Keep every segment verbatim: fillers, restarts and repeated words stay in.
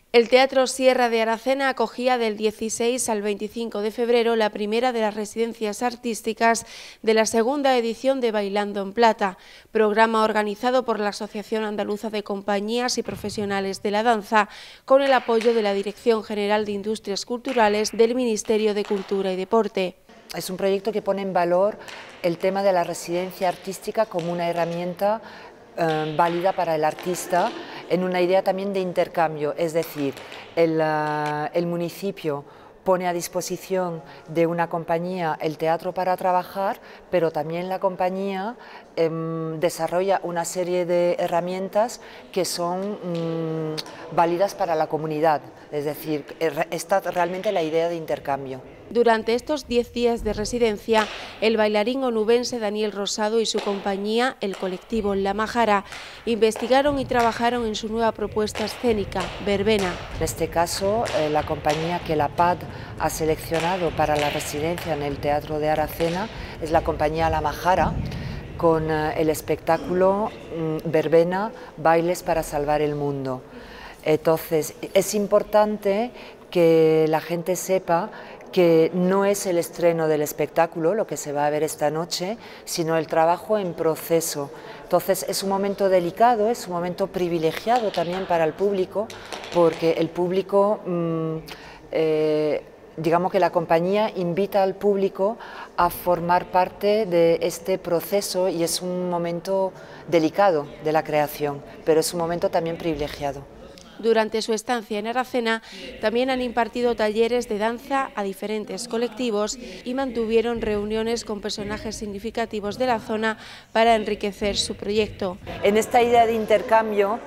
El Teatro Sierra de Aracena acogía del dieciséis al veinticinco de febrero la primera de las residencias artísticas de la segunda edición de Bailando en Plata, programa organizado por la Asociación Andaluza de Compañías y Profesionales de la Danza, con el apoyo de la Dirección General de Industrias Culturales del Ministerio de Cultura y Deporte. Es un proyecto que pone en valor el tema de la residencia artística como una herramienta eh, válida para el artista, en una idea también de intercambio, es decir, el, uh, el municipio pone a disposición de una compañía el teatro para trabajar, pero también la compañía eh, desarrolla una serie de herramientas que son mmm, válidas para la comunidad, es decir, está realmente la idea de intercambio. Durante estos diez días de residencia, el bailarín onubense Daniel Rosado y su compañía, el colectivo La Majara, investigaron y trabajaron en su nueva propuesta escénica, Verbena. En este caso, eh, la compañía que la P A D ha seleccionado para la residencia en el Teatro de Aracena es la compañía La Majara, con eh, el espectáculo mm, Verbena, Bailes para salvar el mundo. Entonces, es importante que la gente sepa que no es el estreno del espectáculo lo que se va a ver esta noche, sino el trabajo en proceso. Entonces es un momento delicado, es un momento privilegiado también para el público, porque el público, mmm, eh, digamos que la compañía invita al público a formar parte de este proceso y es un momento delicado de la creación, pero es un momento también privilegiado. Durante su estancia en Aracena, también han impartido talleres de danza a diferentes colectivos y mantuvieron reuniones con personajes significativos de la zona para enriquecer su proyecto. En esta idea de intercambio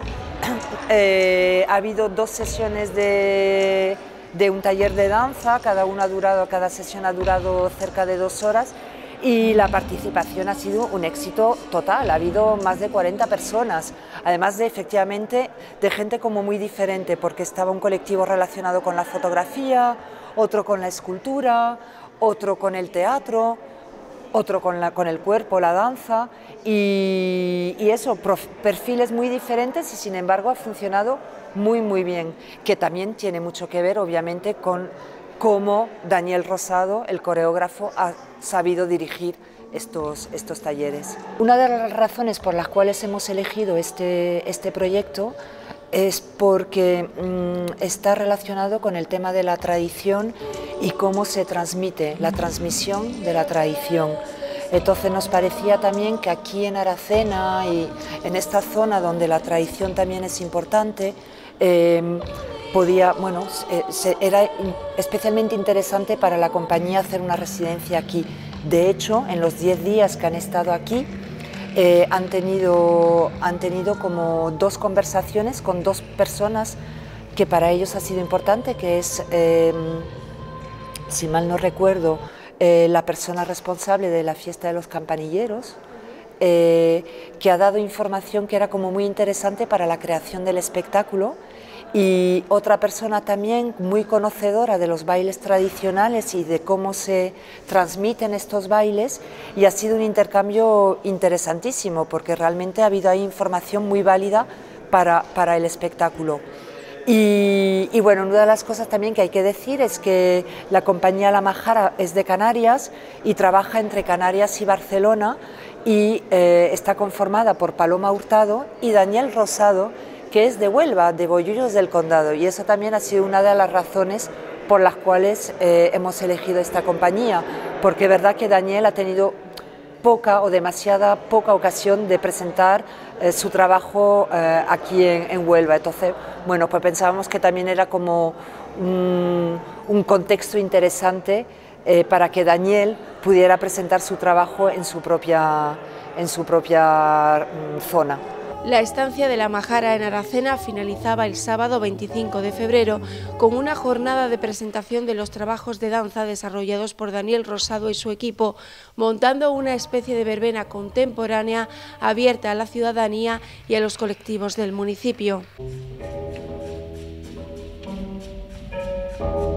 eh, ha habido dos sesiones de, de un taller de danza, cada, una ha durado, cada sesión ha durado cerca de dos horas. Y la participación ha sido un éxito total, ha habido más de cuarenta personas, además de efectivamente de gente como muy diferente, porque estaba un colectivo relacionado con la fotografía, otro con la escultura, otro con el teatro, otro con, la, con el cuerpo, la danza, y, y eso, perfiles muy diferentes y sin embargo ha funcionado muy muy bien, que también tiene mucho que ver obviamente con cómo Daniel Rosado, el coreógrafo, ha sabido dirigir estos, estos talleres. Una de las razones por las cuales hemos elegido este, este proyecto es porque mmm, está relacionado con el tema de la tradición y cómo se transmite, la transmisión de la tradición. Entonces nos parecía también que aquí en Aracena y en esta zona donde la tradición también es importante, eh, podía, bueno, era especialmente interesante para la compañía hacer una residencia aquí. De hecho, en los diez días que han estado aquí, eh, han, tenido, han tenido como dos conversaciones con dos personas que para ellos ha sido importante, que es, eh, si mal no recuerdo, eh, la persona responsable de la fiesta de los campanilleros, eh, que ha dado información que era como muy interesante para la creación del espectáculo, y otra persona también muy conocedora de los bailes tradicionales y de cómo se transmiten estos bailes, y ha sido un intercambio interesantísimo porque realmente ha habido ahí información muy válida para, para el espectáculo. Y, y bueno, una de las cosas también que hay que decir es que la compañía La Majara es de Canarias y trabaja entre Canarias y Barcelona, y eh, está conformada por Paloma Hurtado y Daniel Rosado, que es de Huelva, de Bollullos del Condado, y eso también ha sido una de las razones por las cuales eh, hemos elegido esta compañía, porque es verdad que Daniel ha tenido poca o demasiada poca ocasión de presentar eh, su trabajo eh, aquí en, en Huelva. Entonces, bueno, pues pensábamos que también era como un, un contexto interesante eh, para que Daniel pudiera presentar su trabajo en su propia, en su propia mm, zona. La estancia de La Majara en Aracena finalizaba el sábado veinticinco de febrero con una jornada de presentación de los trabajos de danza desarrollados por Daniel Rosado y su equipo, montando una especie de verbena contemporánea abierta a la ciudadanía y a los colectivos del municipio.